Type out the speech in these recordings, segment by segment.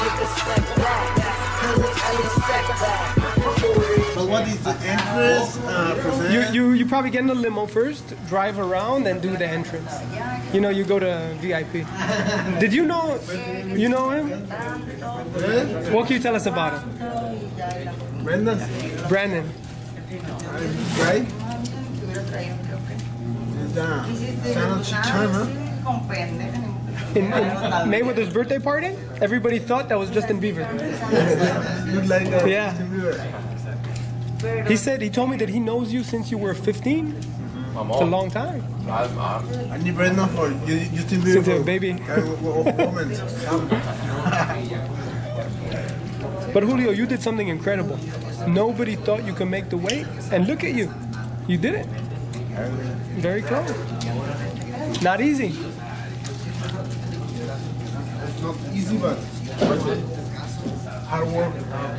But what is the entrance process? You probably get in the limo first, drive around, and do the entrance. You know, you go to VIP. Did you know him? What can you tell us about him? Brandon. Right? Channel Chichana. In Mayweather's birthday party, everybody thought that was Justin Bieber. Look like that. Yeah. He told me that he knows you since you were 15. It's a long time. I need Brandon for Justin Bieber. Since a baby. But Julio, you did something incredible. Nobody thought you could make the weight, and look at you. You did it. Very close. Not easy. It's not easy, but hard work.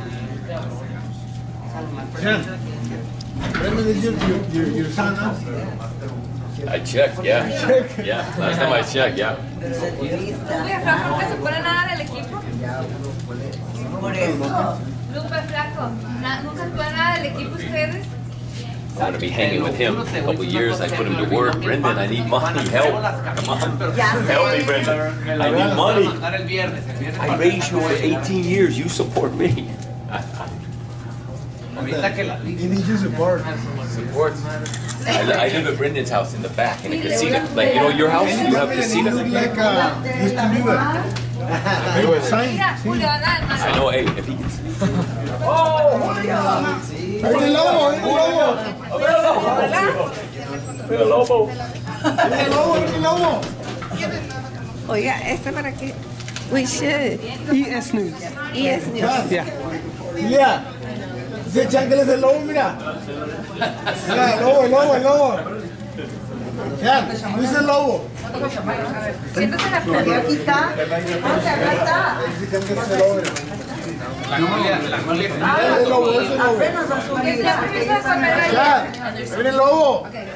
Yeah. Brandon is your son, huh? I checked, yeah. Yeah, last time I checked, yeah. ¿Nunca se pone nada del equipo? Lupe flaco. ¿Nunca se pone nada del equipo ustedes? I'm going to be hanging with him a couple years. I put him to work. Brendan, I need money. Help. Come on. Help me, Brendan. I need money. I raised you for 18 years. You support me. He needs your support. Support. I live at Brendan's house in the back in a casino. Like, you know your house? You have a casino? Look like Justin Bieber. Mira, Julio, nada. I know, hey, if he can see. ¡El lobo! El lobo. ¡El lobo! Oiga, para qué? We should. ES News. ES News. Yeah. Mira, ese chancle es el lobo, mira. Mira, el lobo. Ya, dice el lobo. Siéntate la playa. Aquí está. Acá está. El lobo. Ya, viene el lobo.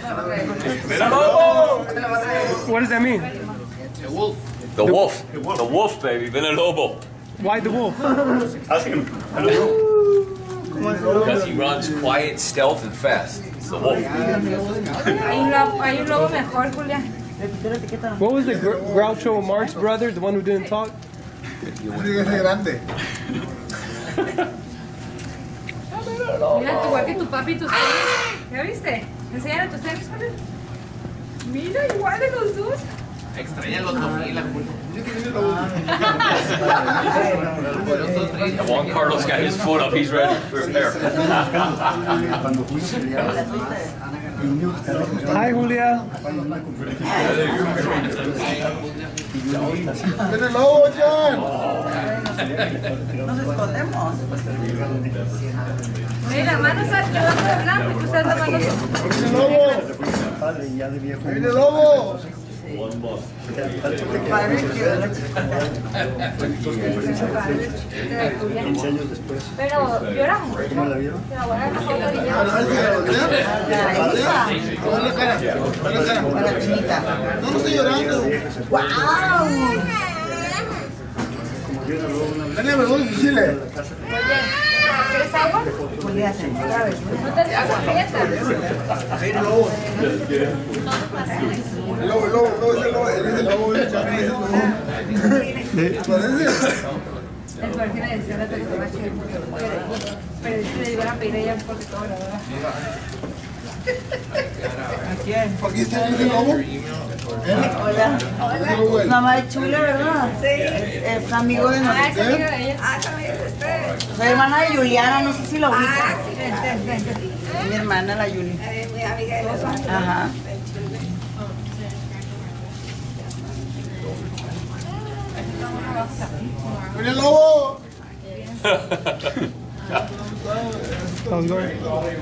What does that mean? The wolf. The wolf, baby. Ven el lobo. Why the wolf? Ask him. Because he runs quiet, stealth, and fast. It's the wolf. Hay un lobo mejor, Julia. What was the Groucho Marx brother, the one who didn't talk? Ese es grande. Mira, igual que tu papi y tus tenis. ¿Ya viste? Enséñale tus tenis, Julia. Mira, igual de los dos. Extraña los 2000, la Julio. Juan Carlos got his foot up. He's ready to prepare. Hi, Julia. ¡Viene el lobo, John! Nos escondemos. Mira, la mano está quedando de blanco, tú estás la mano. ¡Viene el lobo! ¡Viene el lobo! Pero lloramos. ¿Cómo la vieron? ¡A la cara! ¡No estoy llorando! ¡Wow! ¡Dale, me voy, Chile! ¿Quieres agua? Julia, otra vez. ¿No te das fiesta? ¡El lobo! El lobo, es el lobo, es el lobo, es el lobo. El peor que le decía la telecomache. Pero es que le iban a pedir a ella porque todo lo verdad. ¿Aquí está el lobo? Hola. Mamá de Chula, ¿verdad? Sí. Es amigo de Ah, es nosotros. amiga de ella. Ah, también es Soy hermana de Juliana, no sé si lo ubica. Ah, sí, ven. Mi hermana, la Yuli. Muy amiga de los hombres. Ajá. ¡Viene el lobo! How's it going?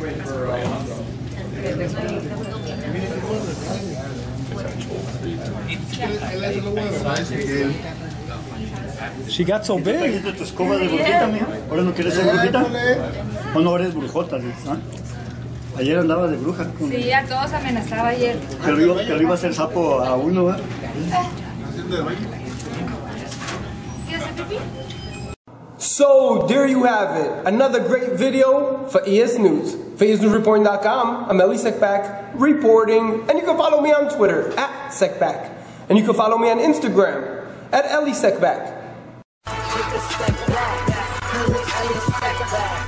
She got so big. ¿Trajiste tu escoba de brujita, mija? ¿Ahora no quieres ser brujita? ¿O no eres brujota? ¿Ah? Ayer andaba de bruja. Sí, a todos amenazaba ayer. Que lo iba a hacer sapo a uno, ¿verdad? ¿Quieres hacer pipí? So there you have it. Another great video for ES News. For ESNewsReporting.com, I'm Eli Seckbach reporting, and you can follow me on Twitter @Seckbach, and you can follow me on Instagram @Eli Seckbach.